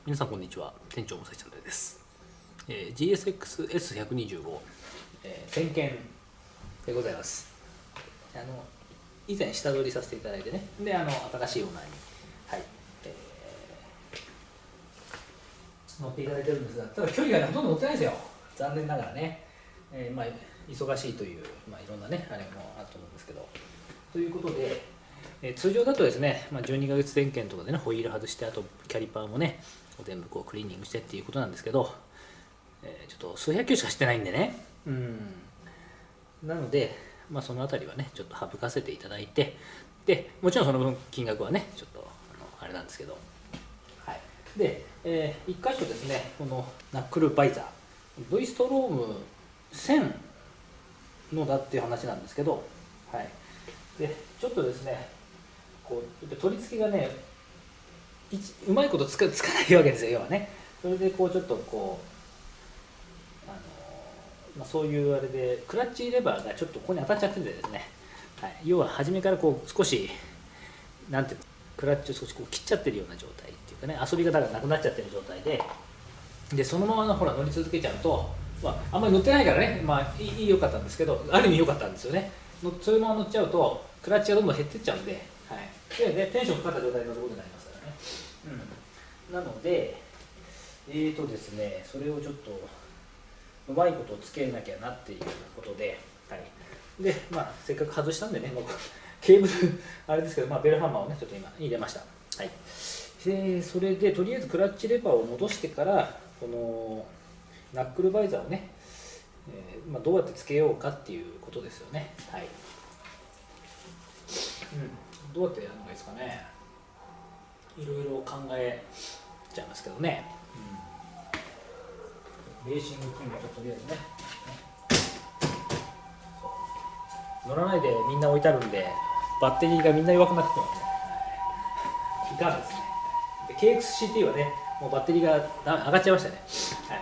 皆さんこんにちは、店長武蔵チャンネルです。GSX-S125、点検でございます。以前下取りさせていただいてね、で新しいオーナーに、はい乗っていただいてるんですが、ただ距離がほとんど乗ってないですよ、残念ながらね。忙しいという、いろんなねあれもあると思うんですけど、ということで、通常だとですね、12ヶ月点検とかでね、ホイール外して、あとキャリパーもね全部こうクリーニングしてっていうことなんですけど、ちょっと数百キロしかしてないんでね、なので、そのあたりはねちょっと省かせていただいて、でもちろんその分金額はねちょっとあれなんですけど、はい、で、1箇所ですね、このナックルバイザー V ストローム1000のだっていう話なんですけど、はい、でちょっとですねこう取り付けがねうまいことつかないわけですよ、要はね。それでこうちょっとこうそういうあれでクラッチレバーがちょっとここに当たっちゃっててですね、はい、要は初めからこう少しなんていうの、クラッチを少しこう切っちゃってるような状態っていうかね、遊び方がなくなっちゃってる状態でそのままほら乗り続けちゃうと、あんまり乗ってないからね、良かったんですけど、ある意味良かったんですよね。そのまま乗っちゃうとクラッチがどんどん減ってっちゃうんで、はい、でテンションかかった状態に乗ることになりますからね。なのでですね、それをちょっとうまいことをつけなきゃなっていうことで、はい、でせっかく外したんでね、もうケーブルあれですけど、ベルハンマーをねちょっと今入れました。はい、でそれでとりあえずクラッチレバーを戻してから、このナックルバイザーをね、どうやってつけようかっていうことですよね。はい、どうやってやるのがいいですかね。いろいろ考えちゃいますけどね。レーシングキングととりあえずね、乗らないでみんな置いてあるんで、バッテリーがみんな弱くなってきますね。いかがですね。で KXCT はね、もうバッテリーが上がっちゃいましたね。はい、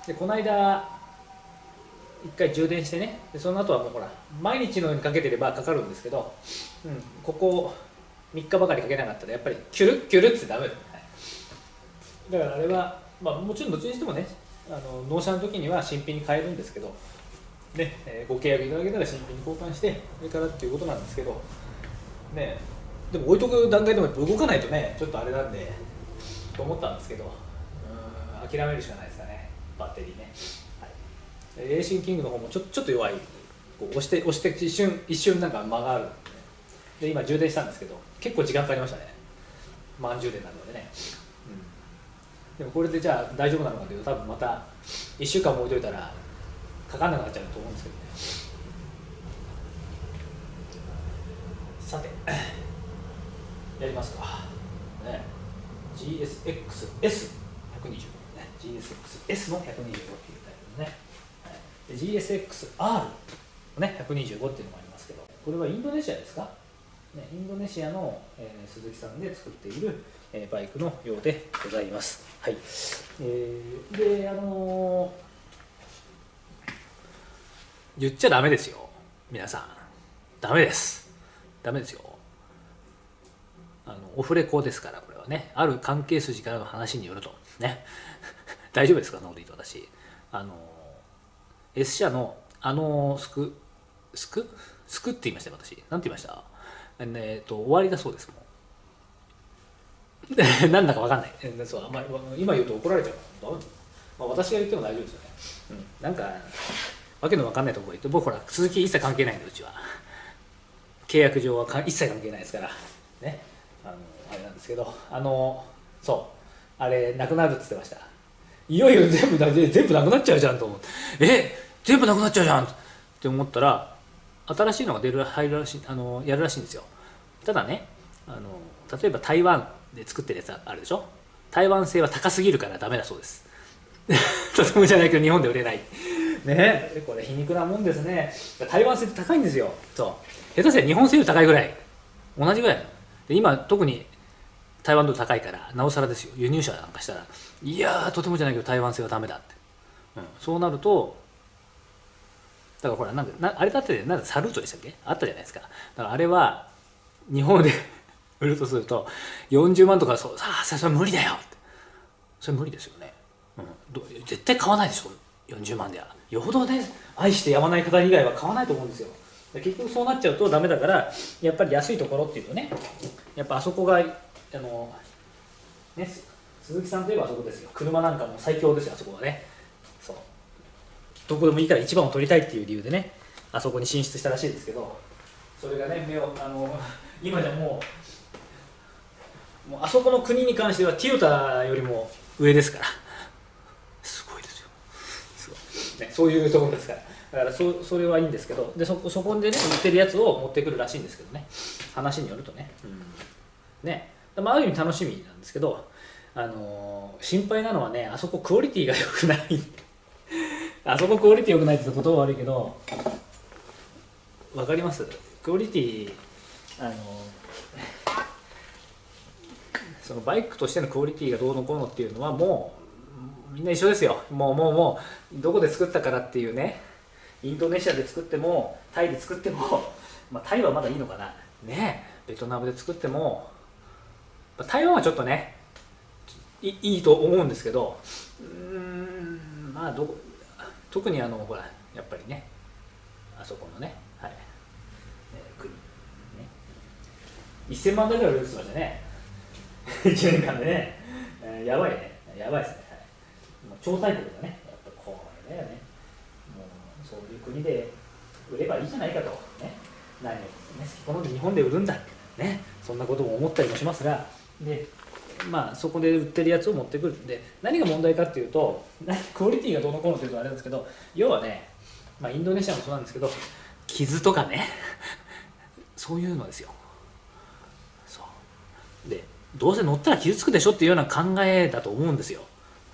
でこの間1回充電してね、でその後はもうほら毎日のようにかけてればかかるんですけど、ここ3日ばかりかけなかったらやっぱりキュルッキュルッってダメだ、はい、だからあれは、もちろんどっちにしてもね、納車の時には新品に変えるんですけど、ねご契約いただけたら新品に交換してそれからっていうことなんですけど、ね、でも置いとく段階でも動かないとねちょっとあれなんでと思ったんですけど、諦めるしかないですかね、バッテリーね。はい、レーシングキングの方もちょっと弱い、こう押して一瞬なんか間があるんで、今充電したんですけど結構時間かかりましたね、満充電なのでね。でもこれでじゃあ大丈夫なのかというと、多分また1週間も置いといたらかかんなくなっちゃうと思うんですけどね。さてやりますかね。 GSX-S125 ね、 GSX-S の125っていうタイプのね、で GSX-R のね125っていうのもありますけど、これはインドネシアですかね、インドネシアの、鈴木さんで作っている、バイクのようでございます。はい、で言っちゃダメですよ皆さん、ダメですよ。オフレコですから、これはね、ある関係筋からの話によるとね大丈夫ですか、そんなこと言うと。私S 社のスクって言いましたよ、私なんて言いました、終わりだそうですもんなんだか分かんない、そう今言うと怒られちゃうから、私が言っても大丈夫ですよね。なんかわけの分かんないところ言って、僕ほら続き一切関係ないんで、うちは契約上は一切関係ないですからね。あれなんですけど、そうあれなくなるって言ってました。いよいよ全部なくなっちゃうじゃんと思って、全部なくなっちゃうじゃんって思ったら、新しいのが入るらしい、やるらしいんですよ。ただね、例えば台湾で作ってるやつあるでしょ。台湾製は高すぎるからダメだそうですとてもじゃないけど日本で売れないね。これ皮肉なもんですね。台湾製って高いんですよ。そう下手すりゃ日本製より高いぐらい、同じぐらいで、今特に台湾ドル高いからなおさらですよ。輸入者なんかしたら、いやとてもじゃないけど台湾製はダメだって、そうなると、だからほらあれだってなんかサルートでしたっけ、あったじゃないですか。だからあれは日本で売るとすると40万とか、それは無理だよって、 それ無理ですよね、絶対買わないでしょ40万では。よほどね愛してやまない方以外は買わないと思うんですよ。結局そうなっちゃうとダメだから、やっぱり安いところっていうとね、やっぱあそこがね、鈴木さんといえばあそこですよ。車なんかも最強ですよ、あそこはね。そう、どこでもいいから一番を取りたいっていう理由でね、あそこに進出したらしいですけど、それがね、今じゃもうあそこの国に関してはティヨタよりも上ですから、すごいですよ、そういうところですから。だからそれはいいんですけど、でそこでね売ってるやつを持ってくるらしいんですけどね、話によるとね、ね、ある意味楽しみなんですけど、心配なのはね、あそこクオリティが良くないあそこクオリティ良くないって言葉悪いけど、わかります？クオリティ、そのバイクとしてのクオリティがどうのこうのっていうのはもうみんな一緒ですよ。もうどこで作ったからっていうね、インドネシアで作ってもタイで作ってもタイはまだいいのかなね、ベトナムで作っても台湾はちょっとねいいと思うんですけど、特にほらやっぱりね、あそこのね、国ね、1000万台ぐらい売れてましたね1年間でね、やばいね、やばいですね、もう超大国だね、やっぱこれだよね、もうそういう国で売ればいいじゃないかと、ね、何を、ね、好き好んで日本で売るんだ、ね、そんなことも思ったりもしますが、でそこで売ってるやつを持ってくるんで、何が問題かっていうと、クオリティがどうのこうのっていうとあれなんですけど、要はね、インドネシアもそうなんですけど、傷とかねそういうのですよ。そうで、どうせ乗ったら傷つくでしょっていうような考えだと思うんですよ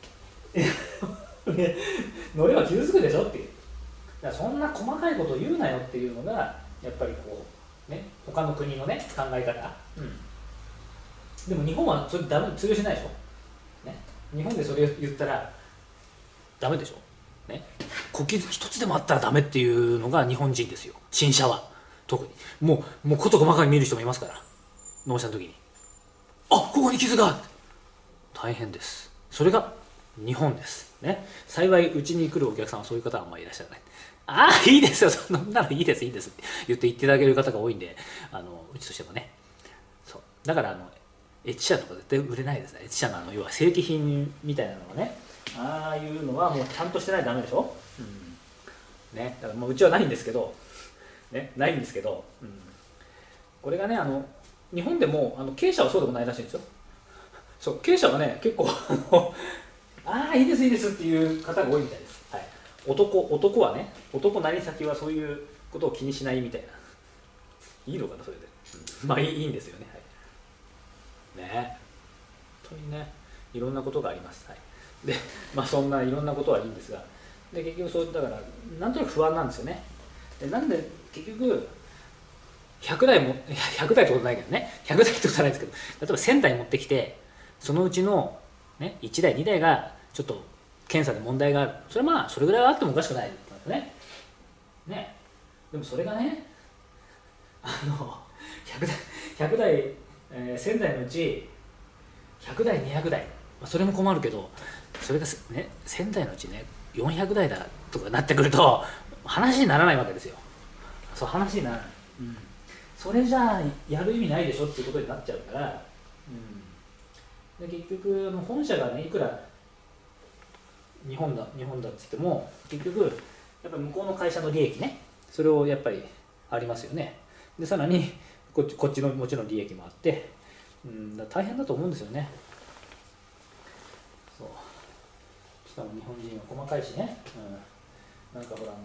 乗れば傷つくでしょっていう、だからそんな細かいことを言うなよっていうのがやっぱりこうね、他の国のね考え方、でも日本はそれ通用しないでしょ、ね、日本でそれを言ったらダメでしょ、ね、小傷一つでもあったらダメっていうのが日本人ですよ、新車は特に。もう事細かに見る人もいますから、納車の時にここに傷が、大変です。それが日本ですね。幸いうちに来るお客さんはそういう方はあんまりいらっしゃらない。いいですよ、そんなのいいですって言っていただける方が多いんで、うちとしてもね。そうだからエッチ車とか絶対売れないですね。エッチ車の要は正規品みたいなのはね、ああいうのはもうちゃんとしてないとダメでしょ、ね、だからもううちはないんですけど、ね、ないんですけど、これがね、日本でも経営者はそうでもないらしいんですよ。そう経営者はね結構いいですいいですっていう方が多いみたいです、男はね、男なり先はそういうことを気にしないみたいな、いいのかなそれで、いいんですよね、ね、本当にね、いろんなことがあります、でそんないろんなことはいいんですが、で結局そうだからなんとなく不安なんですよね。でなんで結局100台ってことないけどね、100台ってことはないですけど、例えば1000台持ってきて、そのうちの、ね、1台2台がちょっと検査で問題がある、それはそれぐらいはあってもおかしくないですね。でもそれがね、100台、1000台のうち100台200台、それも困るけど、それが、ね、1000台のうちね400台だとかなってくると話にならないわけですよ。そう話にならない、それじゃあやる意味ないでしょっていうことになっちゃうから、で結局本社がねいくら日本だっつっても結局やっぱり向こうの会社の利益ね、それをやっぱりありますよね。でさらにこっちのもちろん利益もあって、だ大変だと思うんですよね。そうしかも日本人は細かいしね、なんかほらやっ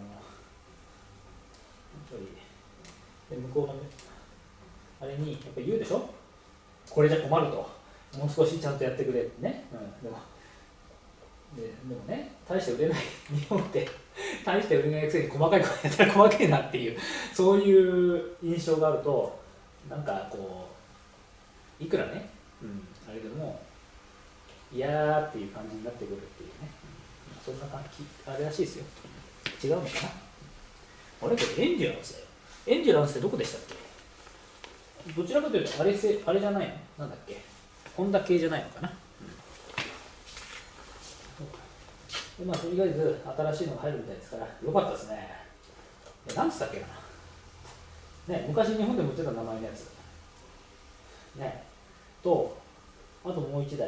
ぱりで向こうのあれにやっぱり言うでしょ、これじゃ困ると、もう少しちゃんとやってくれってね、でもね、大して売れない日本って大して売れないくせに細かいことやったら細かいなっていう、そういう印象があると、なんかこういくらね、あれでも嫌っていう感じになってくるっていうね、そんな感じあれらしいですよ。違うのかな、あれこれエンデュランスだよ。エンデュランスってどこでしたっけ？どちらかというとあれじゃないの？なんだっけ？ホンダ系じゃないのかな？ でまあとりあえず新しいのが入るみたいですからよかったですね。何つったっけな、ね、昔日本でも売ってた名前のやつねと、あともう一台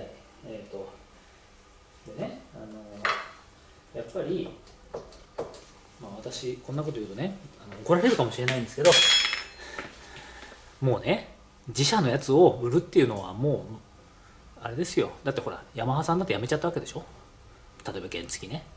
でね、やっぱり、まあ、私こんなこと言うとね怒られるかもしれないんですけど、もうね自社のやつを売るっていうのはもうあれですよ。だってほらヤマハさんだってやめちゃったわけでしょ。例えば原付ね、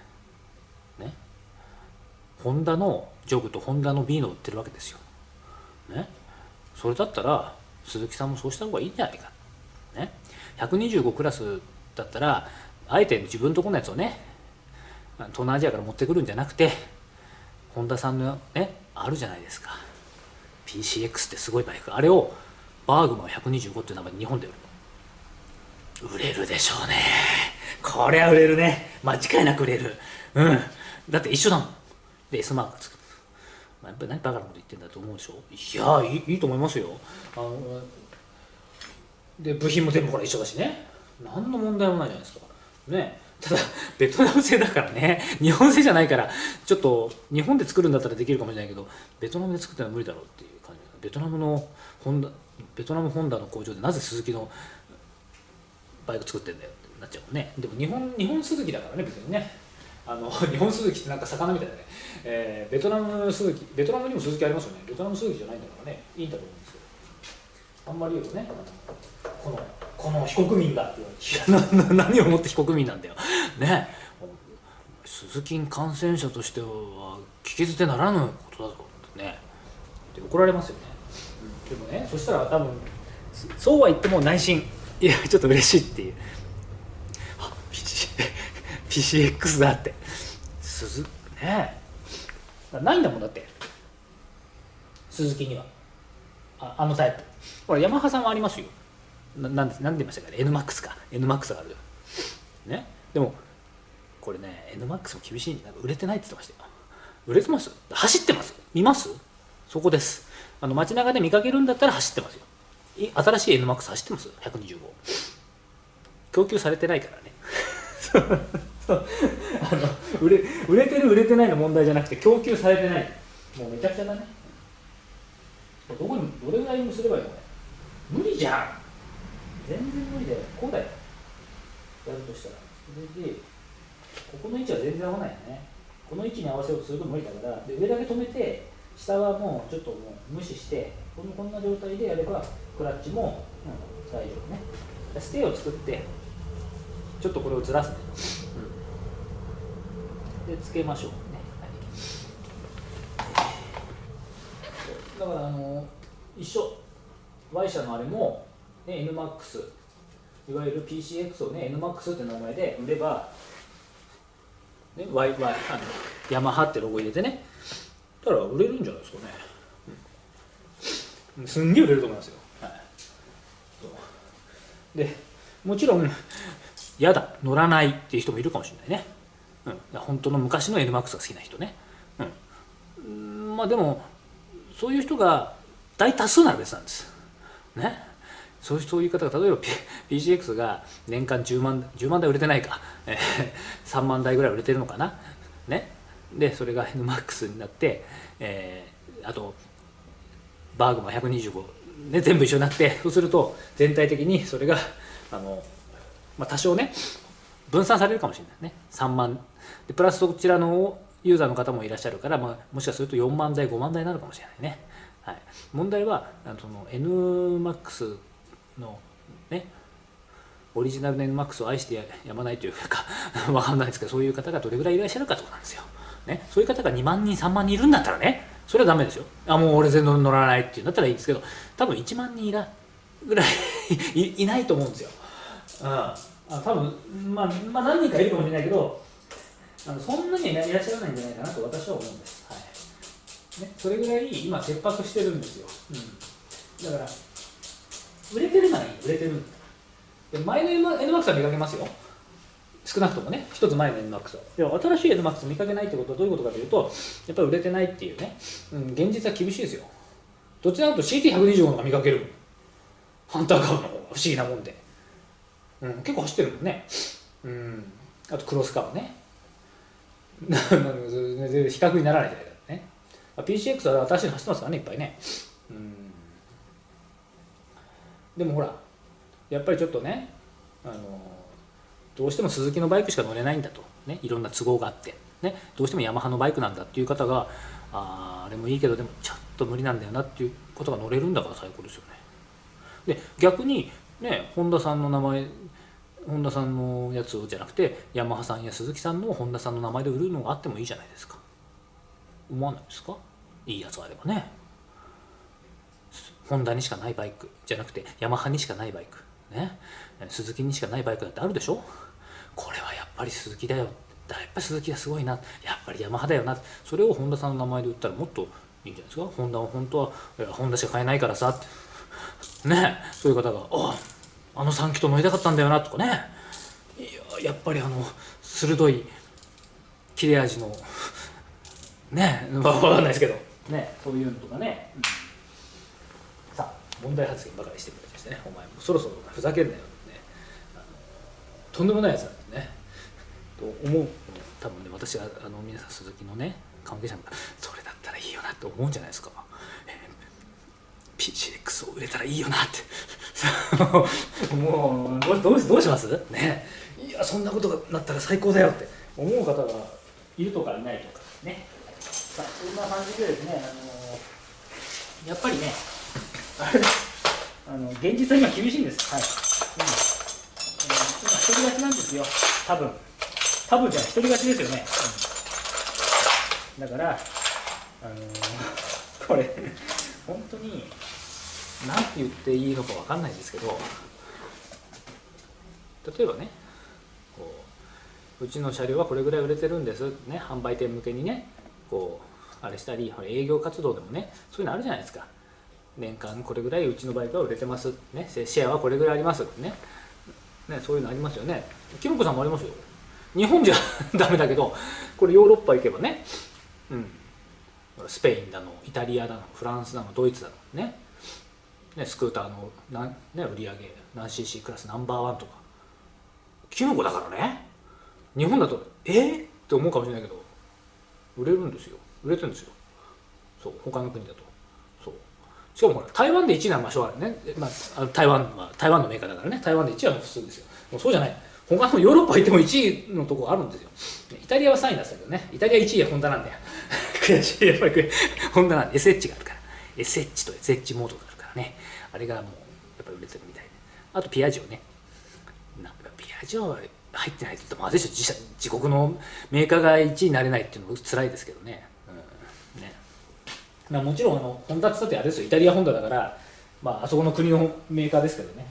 ホンダのジョグとホンダの B の売ってるわけですよ、ね、それだったら鈴木さんもそうした方がいいんじゃないか、ね、125クラスだったらあえて自分のとこのやつをね東南アジアから持ってくるんじゃなくて、ホンダさんのねあるじゃないですか、 PCX ってすごいバイク、あれをバーグマン125っていう名前で日本で売れるでしょうね。これは売れるね、間違いなく売れる。だって一緒だもん。で S マークつく、やっぱり何バカなこと言ってんだと思うでしょ。いやいいと思いますよ。で部品も全部ほら一緒だしね、何の問題もないじゃないですかね。ただベトナム製だからね、日本製じゃないから、ちょっと日本で作るんだったらできるかもしれないけど、ベトナムで作ったら無理だろうっていう感じ。ベトナムホンダの工場でなぜ鈴木のバイク作ってんだよってなっちゃうもんね。でも日本鈴木だからね、別にね。日本鈴木ってなんか魚みたいだね、ベトナムにも鈴木ありますよね。ベトナム鈴木じゃないんだからね、いいんだと思うんですけど、あんまり言うとね、この非国民だって言われて何をもって非国民なんだよね。鈴木感染者としては聞き捨てならぬことだぞってねって怒られますよね、でもね、そしたら多分そうは言っても内心いやちょっと嬉しいっていう、PCX だってねえないんだもん。だって鈴木にはあのタイプ、ほらヤマハさんはありますよ。なんて言いましたかね、 NMAX か、 NMAX があるね。でもこれね NMAX も厳しい、なんか売れてないって言ってましたよ。売れてます？走ってます？見ます？そこです。街中で見かけるんだったら走ってますよ。新しい NMAX 走ってます？ 125 供給されてないからね売れてる売れてないの問題じゃなくて供給されてない、もうめちゃくちゃだね。どれぐらいにすればいいの？無理じゃん、全然無理だよ。こうだよ、やるとしたら。でここの位置は全然合わないよね。この位置に合わせようとすると無理だから、で上だけ止めて下はもうちょっともう無視して、こんな状態でやればクラッチも、大丈夫ね。ステイを作ってちょっとこれをずらすね、でつけましょうね、はい、だから一緒 Y 社のあれも、ね、NMAX いわゆる PCX をね NMAX って名前で売れば、ね、ヤマハってロゴ入れてね、だから売れるんじゃないですかね、すんげえ売れると思いますよ、はい、でもちろん嫌だ乗らないっていう人もいるかもしれないね、本当の昔の NMAX が好きな人ね、まあでもそういう人が大多数なら別なんですね。そういう方が例えば PCX が年間10万台売れてないか、3万台ぐらい売れてるのかな、ね、でそれが NMAX になって、あとバーグマン125、ね、全部一緒になって、そうすると全体的にそれが多少ね分散されるかもしれないね。3万でプラスそちらのユーザーの方もいらっしゃるから、もしかすると4万台5万台になるかもしれないね、はい、問題はその NMAX のねオリジナルの NMAX を愛してやまないというかわかんないですけど、そういう方がどれぐらいいらっしゃるかってことなんですよ、ね、そういう方が2万人3万人いるんだったらね、それはダメですよ。もう俺全然乗らないっていうんだったらいいんですけど、多分1万人ぐらいいないと思うんですよ。多分何人かいるかもしれないけど、そんなにいらっしゃらないんじゃないかなと私は思うんです、はいね、それぐらい今切迫してるんですよ、だから売れてるならいい、売れてるで前の NMAX は見かけますよ、少なくともね、一つ前の NMAX は。新しい NMAX 見かけないってことはどういうことかというと、やっぱり売れてないっていうね、現実は厳しいですよ。どちらかというと CT125 のが見かけるもん、ハンターカブの方が不思議なもんで、結構走ってるもんね、あとクロスカブね、 全然比較にならないじゃないかね。PCX は新しいの走ってますからね、いっぱいね。でもほらやっぱりちょっとね、どうしてもスズキのバイクしか乗れないんだと、ね、いろんな都合があって、ね、どうしてもヤマハのバイクなんだっていう方が、あれもいいけどでもちょっと無理なんだよなっていうことが乗れるんだから最高ですよね。で逆にね、ホンダさんの名前、ホンダさんのやつじゃなくてヤマハさんや鈴木さんのホンダさんの名前で売るのがあってもいいじゃないですか。思わないですか？いいやつがあればね。ホンダにしかないバイクじゃなくてヤマハにしかないバイクね、鈴木にしかないバイクだってあるでしょ。これはやっぱり鈴木だよ、やっぱり鈴木がすごいな、やっぱりヤマハだよな、それをホンダさんの名前で売ったらもっといいんじゃないですか。ホンダは本当はホンダしか買えないからさってね、そういう方があの3気筒乗りたかったんだよなとかね、やっぱり鋭い切れ味のね、分かんないですけどね、そういうのとかね、さあ問題発言ばかりしてくれましてね、お前もそろそろふざけんなよってね、とんでもないやつなんですねと思う。多分ね、私は皆さん鈴木のね関係者がそれだったらいいよなって思うんじゃないですか。PCX を売れたらいいよなってもうどうしますね。いやそんなことがなったら最高だよって思う方がいるとかいないとかね。さあそんな感じでですね、やっぱりねあれ現実は今厳しいんです。はい。今一人勝ちなんですよ。多分じゃあ一人勝ちですよね。だからこれ本当に何て言っていいのか分かんないですけど、例えばね、うちの車両はこれぐらい売れてるんですね、販売店向けにねあれしたり、営業活動でもねそういうのあるじゃないですか。年間これぐらいうちのバイクは売れてます、ね、シェアはこれぐらいありますね、そういうのありますよね。キノコさんもありますよ。日本じゃダメだけどこれヨーロッパ行けばね、スペインだのイタリアだのフランスだのドイツだのね、スクーターの売り上げ何 cc クラスナンバーワンとかキノコだからね。日本だとって思うかもしれないけど売れるんですよ、売れてるんですよ。そう他の国だとそうしかもほら台湾で1位な場所はあるね、台湾のメーカーだからね、台湾で1位はもう普通ですよ。もうそうじゃない、他のヨーロッパ行っても1位のとこあるんですよ。イタリアは3位だったけどね、イタリア1位はホンダなんだよ悔しい、やっぱりホンダなんで SH があるから SH と SH モードがあるからね、あれがもうやっぱり売れてるみたいで、あとピアジオね、ピアジオは入ってないって言ったらまずいでしょ。自国のメーカーが1位になれないっていうのも辛いですけどね。もちろんホンダって言ったってあれですよ、イタリアホンダだから、あそこの国のメーカーですけどね。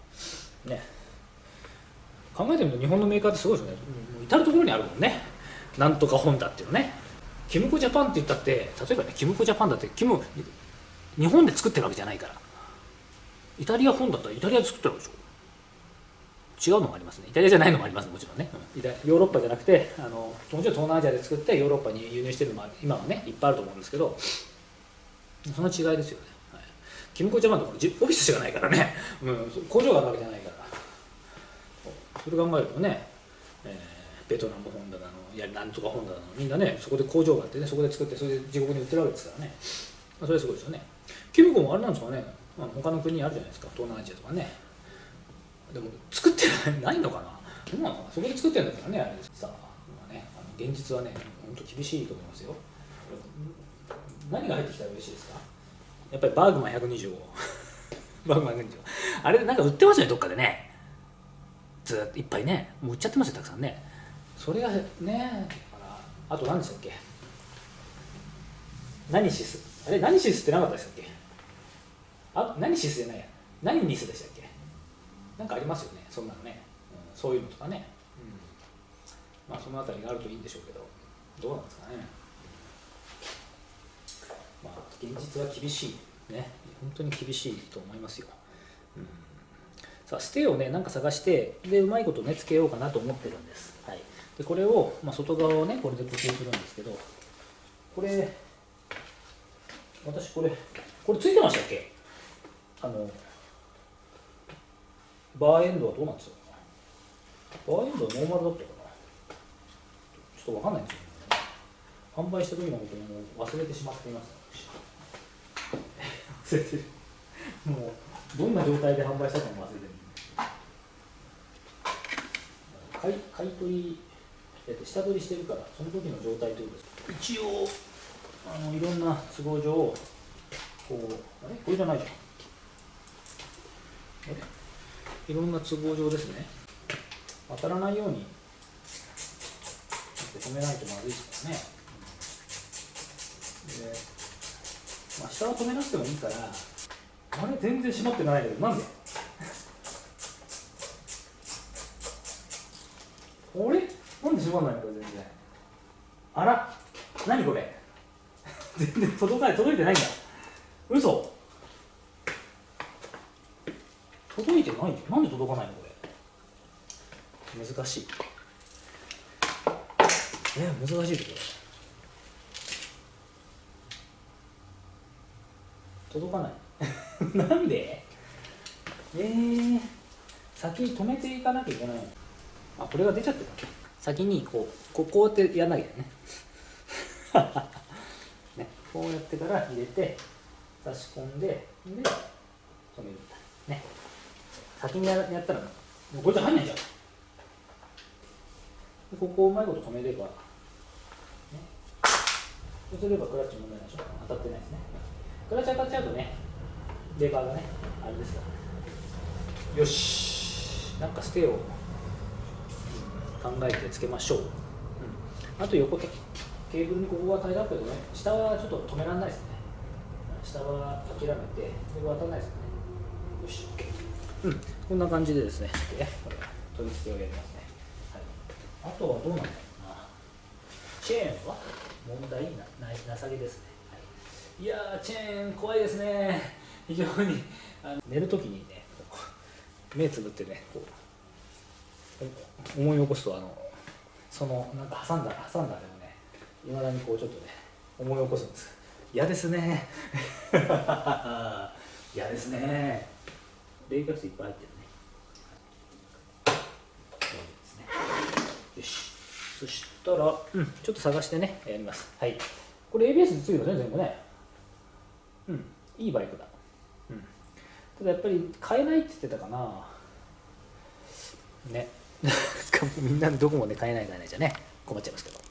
考えてみると日本のメーカーってすごいですね。至る所にあるもんね。なんとかホンダっていうのね。キムコジャパンって言ったって、例えばね、キムコジャパンだって日本で作ってるわけじゃないから。イタリアホンダだったらイタリアで作ってるわけでしょ。違うのもありますね。イタリアじゃないのもあります、もちろんね。ヨーロッパじゃなくてもちろん東南アジアで作ってヨーロッパに輸入してるのも今はねいっぱいあると思うんですけど、その違いですよね。キムコジャパンとかオフィスしかないからね、工場があるわけじゃないから、それ考えるとね、ベトナムホンダだのなんとかホンダだのみんなねそこで工場があってね、そこで作ってそれで自国に売ってるわけですからね、それはすごいですよね。キムコもあれなんですかね、他の国にあるじゃないですか、東南アジアとかね。でも作ってないのかな、どうなのかな、そこで作ってるんだからね、あれですさあ、現実はね本当厳しいと思いますよ。何が入ってきたら嬉しいですか。やっぱりバーグマン125バーグマン125あれなんか売ってますよね、どっかでね、ずっといっぱいね、もう売っちゃってますよ、たくさんね。それがね、あと何でしたっけ、何シス、あれ何シスってなかったでしたっけ、何シスじゃないや、何ニスでしたっけ、なんかありますよね、そんなのね、そういうのとかね、そのあたりがあるといいんでしょうけど、どうなんですかね。現実は厳しいね、本当に厳しいと思いますよ。さあステをねなんか探してでうまいことねつけようかなと思ってるんです。でこれを、外側をねこれで固定するんですけど、これ私これついてましたっけ、バーエンドはどうなんですか。バーエンドはノーマルだったかな、ちょっと分かんないんですよ販売した時のことをもう忘れてしまっています忘れてるもうどんな状態で販売したかも忘れてる買い取り下取りしてるからその時の状態ということです。一応いろんな都合上これじゃないじゃんいろんな都合上ですね当たらないように止めないとまずいですからねで、下は止めなくてもいいからあれ全然閉まってないけどなんであれなんで閉まらないのこれ全然あら何これ全然届いてないんだ嘘届いてないよなんで届かないのこれ難しい難しいところ届かないなんで先に止めていかなきゃいけないのこれが出ちゃってる先にこうやってやらなきゃねねこうやってから入れて差し込んで止めるんだね先にやったらもうこれじゃ入んないじゃんここをうまいこと止めれば、ね、そうすればクラッチ問題ないでしょ当たってないですねクラッチ当たっちゃうとねレバーがねあれですからよしなんかステを考えてつけましょう、あと横ケーブルにここが変えてあるけどね下はちょっと止められないですね下は諦めてここ当たらないですよねよし OK、こんな感じでですねこれ取り付けをやりますね、あとはどうなんだろうなチェーンは問題なさげですね、いやーチェーン怖いですね非常に寝るときにね目つぶってね思い起こすとそのなんか挟んだでもねいまだにちょっとね思い起こすんです嫌ですね嫌ですね冷却水いっぱい入ってるねよしそしたら、ちょっと探してねやります。これ ABS でついてますね全部ねいいバイクだ、ただやっぱり買えないって言ってたかなねみんなどこもね買えないじゃね困っちゃいますけど